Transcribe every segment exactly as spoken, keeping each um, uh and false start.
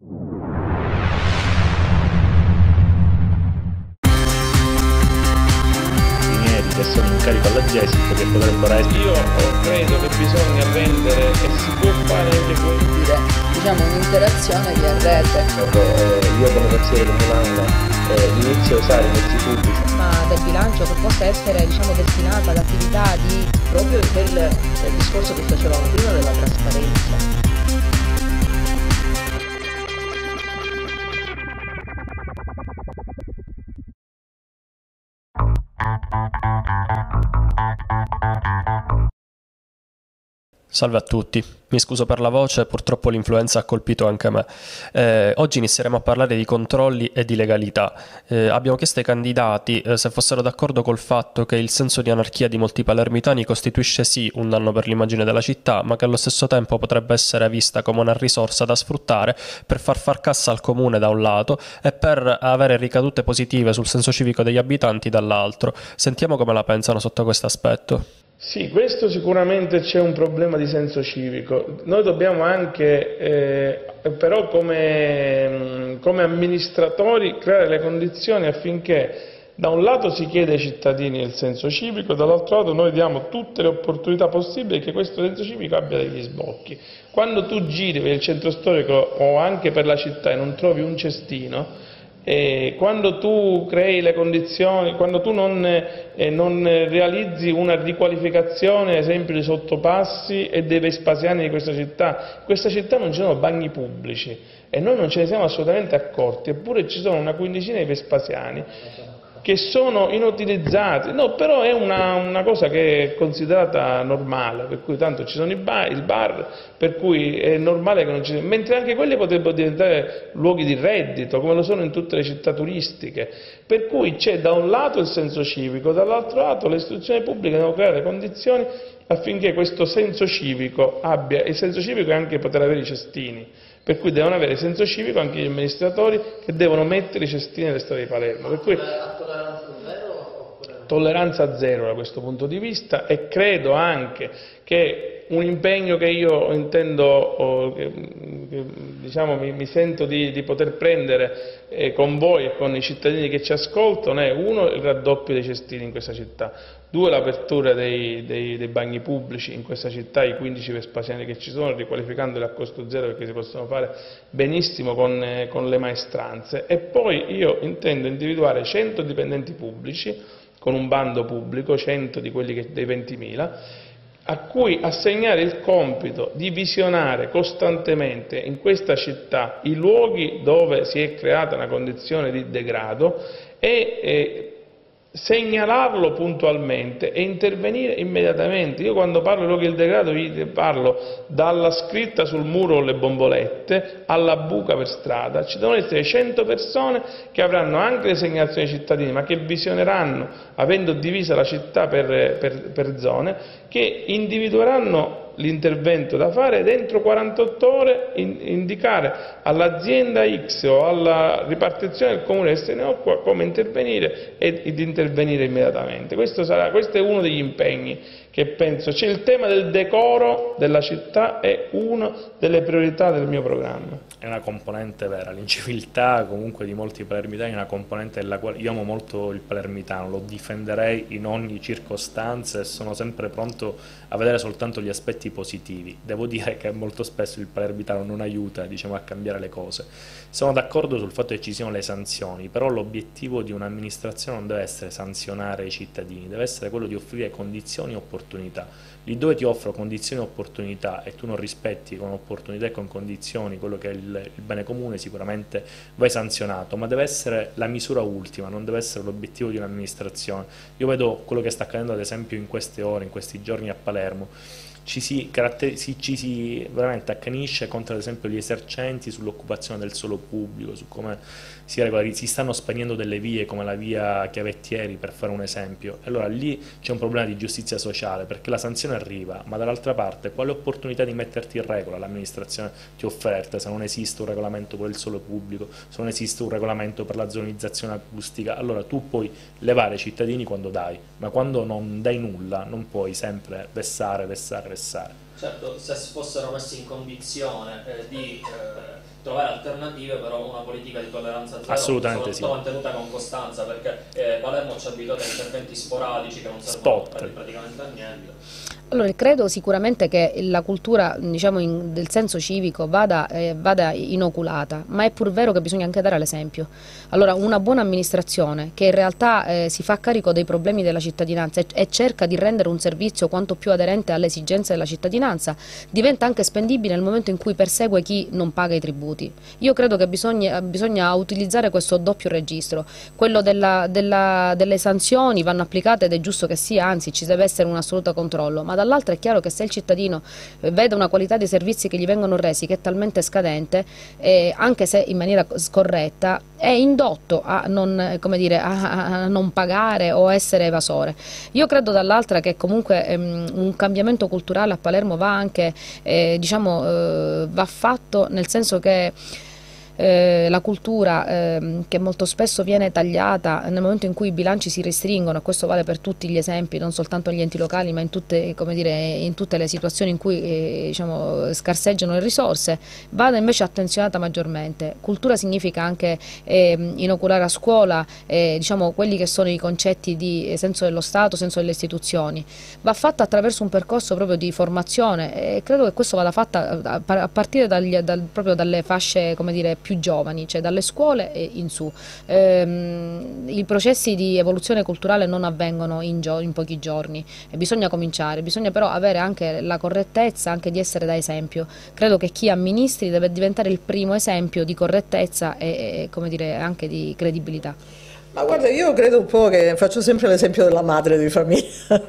Che sono in carico alla GESIP che potrebbero essere. Io credo che bisogna rendere, e si può fare anche dire, diciamo un'interazione via rete. Eh, io come consigliere comunale eh, inizio a usare i mezzi pubblici. Ma del bilancio che possa essere, diciamo, destinata ad attività di proprio del, del discorso che facevamo prima della trasparenza. Salve a tutti, mi scuso per la voce, purtroppo l'influenza ha colpito anche me. Eh, oggi inizieremo a parlare di controlli e di legalità. Eh, abbiamo chiesto ai candidati eh, se fossero d'accordo col fatto che il senso di anarchia di molti palermitani costituisce sì un danno per l'immagine della città, ma che allo stesso tempo potrebbe essere vista come una risorsa da sfruttare per far far cassa al comune da un lato e per avere ricadute positive sul senso civico degli abitanti dall'altro. Sentiamo come la pensano sotto questo aspetto. Sì, questo sicuramente c'è un problema di senso civico. Noi dobbiamo anche, eh, però come, come amministratori, creare le condizioni affinché da un lato si chiede ai cittadini il senso civico, dall'altro lato noi diamo tutte le opportunità possibili che questo senso civico abbia degli sbocchi. Quando tu giri per il centro storico o anche per la città e non trovi un cestino, E quando tu crei le condizioni, quando tu non, eh, non realizzi una riqualificazione, ad esempio, dei sottopassi e dei vespasiani di questa città, in questa città non ci sono bagni pubblici e noi non ce ne siamo assolutamente accorti, eppure ci sono una quindicina di vespasiani che sono inutilizzati. No, però è una, una cosa che è considerata normale, per cui tanto ci sono i bar, il bar, per cui è normale che non ci sia, mentre anche quelli potrebbero diventare luoghi di reddito, come lo sono in tutte le città turistiche, per cui c'è da un lato il senso civico, dall'altro lato le istituzioni pubbliche devono creare le condizioni affinché questo senso civico abbia, il senso civico è anche poter avere i cestini, per cui devono avere senso civico anche gli amministratori che devono mettere i cestini nelle strade di Palermo. Per cui, tolleranza zero da questo punto di vista, e credo anche che un impegno che io intendo, oh, che, che, diciamo, mi, mi sento di, di poter prendere eh, con voi e con i cittadini che ci ascoltano è uno, il raddoppio dei cestini in questa città, due, l'apertura dei, dei, dei bagni pubblici in questa città, i quindici vespasiani che ci sono, riqualificandoli a costo zero perché si possono fare benissimo con, eh, con le maestranze, e poi io intendo individuare cento dipendenti pubblici con un bando pubblico, cento di quelli che, dei ventimila, a cui assegnare il compito di visionare costantemente in questa città i luoghi dove si è creata una condizione di degrado e eh, segnalarlo puntualmente e intervenire immediatamente. Io quando parlo di luoghi di degrado vi parlo dalla scritta sul muro con le bombolette alla buca per strada. Ci devono essere cento persone che avranno anche le segnalazioni ai cittadini, ma che visioneranno, avendo divisa la città per, per, per zone, che individueranno l'intervento da fare ed entro quarantotto ore in, indicare all'azienda X o alla ripartizione del comune che se ne occupa come intervenire ed, ed intervenire immediatamente. Questo, sarà, questo è uno degli impegni che penso. C'è il tema del decoro della città, è una delle priorità del mio programma. È una componente vera, l'inciviltà comunque di molti palermitani è una componente della quale io amo molto il palermitano, lo difenderei in ogni circostanza e sono sempre pronto a vedere soltanto gli aspetti positivi. Devo dire che molto spesso il palermitano non aiuta, diciamo, a cambiare le cose. Sono d'accordo sul fatto che ci siano le sanzioni, però l'obiettivo di un'amministrazione non deve essere sanzionare i cittadini, deve essere quello di offrire condizioni e opportunità. Lì dove ti offro condizioni e opportunità e tu non rispetti con opportunità e con condizioni quello che è il, il bene comune, sicuramente vai sanzionato, ma deve essere la misura ultima, non deve essere l'obiettivo di un'amministrazione. Io vedo quello che sta accadendo ad esempio in queste ore, in questi giorni a Palermo. Ci si, si, ci si veramente accanisce contro ad esempio gli esercenti sull'occupazione del suolo pubblico, su come si regolari, si stanno spegnendo delle vie come la via Chiavettieri, per fare un esempio. Allora lì c'è un problema di giustizia sociale, perché la sanzione arriva, ma dall'altra parte quale opportunità di metterti in regola l'amministrazione ti offerta se non esiste un regolamento per il suolo pubblico, se non esiste un regolamento per la zonizzazione acustica? Allora tu puoi levare i cittadini quando dai, ma quando non dai nulla non puoi sempre vessare, vessare, vessare. Certo, se fossero messi in condizione eh, di eh, trovare alternative, però una politica di tolleranza zero assolutamente sì, mantenuta con costanza, perché eh, Palermo ci ha abituato a interventi sporadici che non servono praticamente a niente. Allora, credo sicuramente che la cultura, diciamo, in, del senso civico vada, eh, vada inoculata, ma è pur vero che bisogna anche dare l'esempio. Allora, una buona amministrazione che in realtà eh, si fa carico dei problemi della cittadinanza e, e cerca di rendere un servizio quanto più aderente alle esigenze della cittadinanza, diventa anche spendibile nel momento in cui persegue chi non paga i tributi. Io credo che bisogna, bisogna utilizzare questo doppio registro, quello della, della, delle sanzioni vanno applicate ed è giusto che sia, anzi ci deve essere un assoluto controllo, ma dall'altra è chiaro che se il cittadino vede una qualità dei servizi che gli vengono resi che è talmente scadente, eh, anche se in maniera scorretta, è indotto a non, come dire, a, a non pagare o essere evasore. Io credo dall'altra che comunque ehm, un cambiamento culturale a Palermo va anche, eh, diciamo, eh, va fatto nel senso che Eh, la cultura eh, che molto spesso viene tagliata nel momento in cui i bilanci si restringono, e questo vale per tutti gli esempi, non soltanto agli enti locali ma in tutte, come dire, in tutte le situazioni in cui eh, diciamo, scarseggiano le risorse, vada invece attenzionata maggiormente. Cultura significa anche eh, inoculare a scuola eh, diciamo, quelli che sono i concetti di senso dello Stato, senso delle istituzioni, va fatta attraverso un percorso proprio di formazione e credo che questo vada fatta a partire dagli, dal, proprio dalle fasce, come dire, più giovani, cioè dalle scuole e in su. Ehm, I processi di evoluzione culturale non avvengono in, in pochi giorni e bisogna cominciare, bisogna però avere anche la correttezza anche di essere da esempio. Credo che chi amministri deve diventare il primo esempio di correttezza e, e come dire, anche di credibilità. Ma guarda, io credo un po' che faccio sempre l'esempio della madre di famiglia.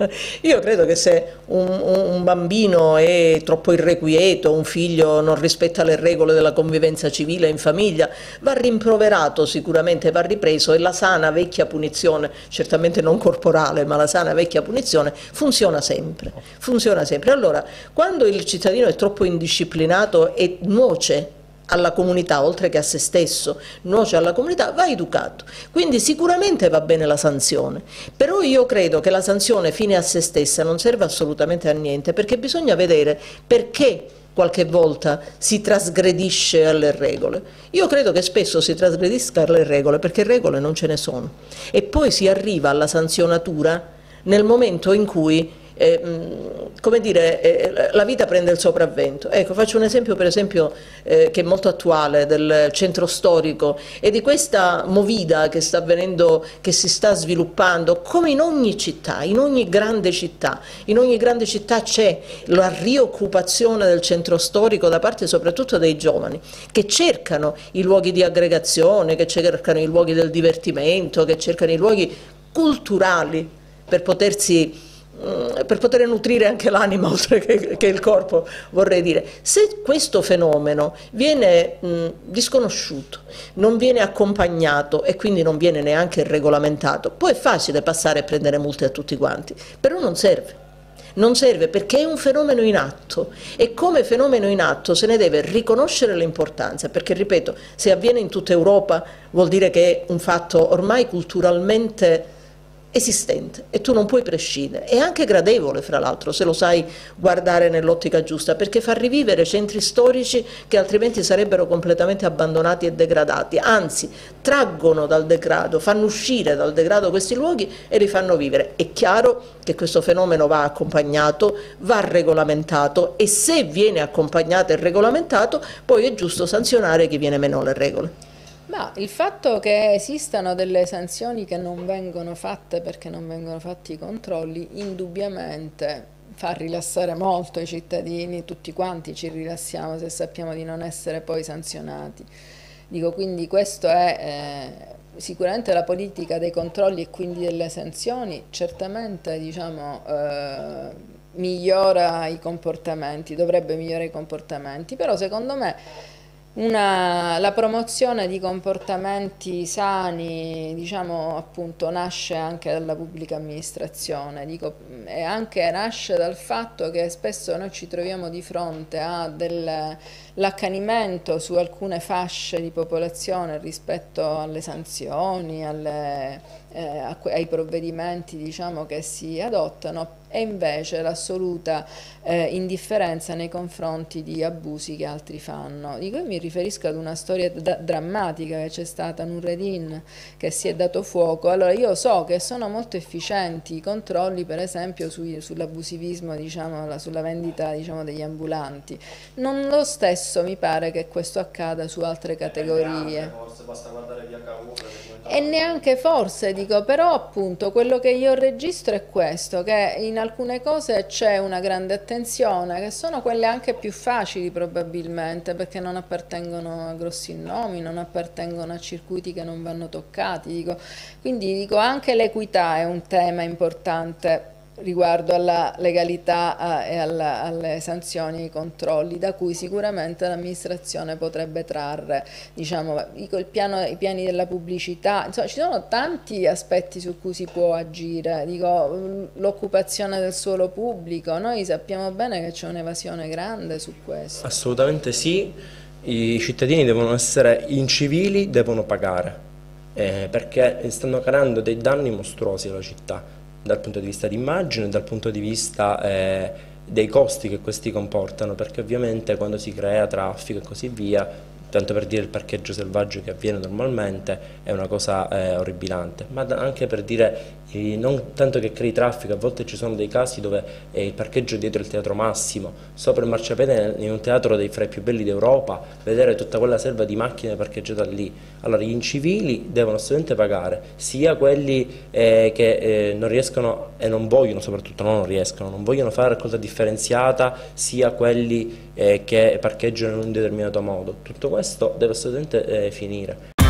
Io credo che se un, un bambino è troppo irrequieto, un figlio non rispetta le regole della convivenza civile in famiglia, va rimproverato sicuramente, va ripreso e la sana vecchia punizione, certamente non corporale, ma la sana vecchia punizione funziona sempre. Funziona sempre. Allora, quando il cittadino è troppo indisciplinato e nuoce alla comunità, oltre che a se stesso, nuoce alla comunità, va educato. Quindi sicuramente va bene la sanzione, però io credo che la sanzione fine a se stessa non serve assolutamente a niente, perché bisogna vedere perché qualche volta si trasgredisce alle regole. Io credo che spesso si trasgredisca alle regole perché regole non ce ne sono e poi si arriva alla sanzionatura nel momento in cui Eh, come dire, eh, la vita prende il sopravvento. Ecco, faccio un esempio per esempio eh, che è molto attuale del centro storico e di questa movida che sta avvenendo, che si sta sviluppando come in ogni città, in ogni grande città, in ogni grande città c'è la rioccupazione del centro storico da parte soprattutto dei giovani che cercano i luoghi di aggregazione, che cercano i luoghi del divertimento, che cercano i luoghi culturali per potersi per poter nutrire anche l'anima oltre che, che il corpo, vorrei dire. Se questo fenomeno viene mh, disconosciuto, non viene accompagnato e quindi non viene neanche regolamentato, poi è facile passare e prendere multe a tutti quanti, però non serve. Non serve perché è un fenomeno in atto e come fenomeno in atto se ne deve riconoscere l'importanza, perché ripeto, se avviene in tutta Europa vuol dire che è un fatto ormai culturalmente esistente e tu non puoi prescindere, è anche gradevole fra l'altro se lo sai guardare nell'ottica giusta, perché fa rivivere centri storici che altrimenti sarebbero completamente abbandonati e degradati, anzi traggono dal degrado, fanno uscire dal degrado questi luoghi e li fanno vivere. È chiaro che questo fenomeno va accompagnato, va regolamentato e se viene accompagnato e regolamentato poi è giusto sanzionare chi viene meno alle regole. Ma il fatto che esistano delle sanzioni che non vengono fatte perché non vengono fatti i controlli, indubbiamente fa rilassare molto i cittadini, tutti quanti ci rilassiamo se sappiamo di non essere poi sanzionati. Dico, quindi questo è eh, sicuramente la politica dei controlli e quindi delle sanzioni, certamente diciamo eh, migliora i comportamenti, dovrebbe migliorare i comportamenti, però secondo me Una, la promozione di comportamenti sani, diciamo appunto, nasce anche dalla pubblica amministrazione, dico, e anche nasce dal fatto che spesso noi ci troviamo di fronte a dell'accanimento su alcune fasce di popolazione rispetto alle sanzioni, alle, eh, ai provvedimenti diciamo, che si adottano, e invece l'assoluta eh, indifferenza nei confronti di abusi che altri fanno. Dico, io mi riferisco ad una storia drammatica che c'è stata, Nureddin, che si è dato fuoco. Allora io so che sono molto efficienti i controlli, per esempio sull'abusivismo, diciamo, sulla vendita, diciamo, degli ambulanti. Non lo stesso mi pare che questo accada su altre categorie. Forse basta guardare via Cavour. E neanche forse, dico, però appunto quello che io registro è questo, che in alcune cose c'è una grande attenzione, che sono quelle anche più facili probabilmente, perché non appartengono a grossi nomi, non appartengono a circuiti che non vanno toccati, dico. Quindi dico, anche l'equità è un tema importante riguardo alla legalità eh, e alla, alle sanzioni e ai controlli, da cui sicuramente l'amministrazione potrebbe trarre, diciamo, dico, il piano, i piani della pubblicità, insomma ci sono tanti aspetti su cui si può agire, dico, l'occupazione del suolo pubblico, noi sappiamo bene che c'è un'evasione grande su questo. Assolutamente sì, i cittadini devono essere incivili, devono pagare, eh, perché stanno creando dei danni mostruosi alla città, dal punto di vista di immagine, dal punto di vista eh, dei costi che questi comportano, perché ovviamente quando si crea traffico e così via, tanto per dire il parcheggio selvaggio che avviene normalmente, è una cosa eh, orribilante, ma anche per dire, eh, non tanto che crei traffico, a volte ci sono dei casi dove eh, il parcheggio dietro il Teatro Massimo, sopra il marciapiede in un teatro dei fra i più belli d'Europa, vedere tutta quella selva di macchine parcheggiate lì. Allora gli incivili devono assolutamente pagare, sia quelli eh, che eh, non riescono e non vogliono, soprattutto non riescono, non vogliono fare raccolta differenziata, sia quelli eh, che parcheggiano in un determinato modo. Tutto questo deve assolutamente eh, finire.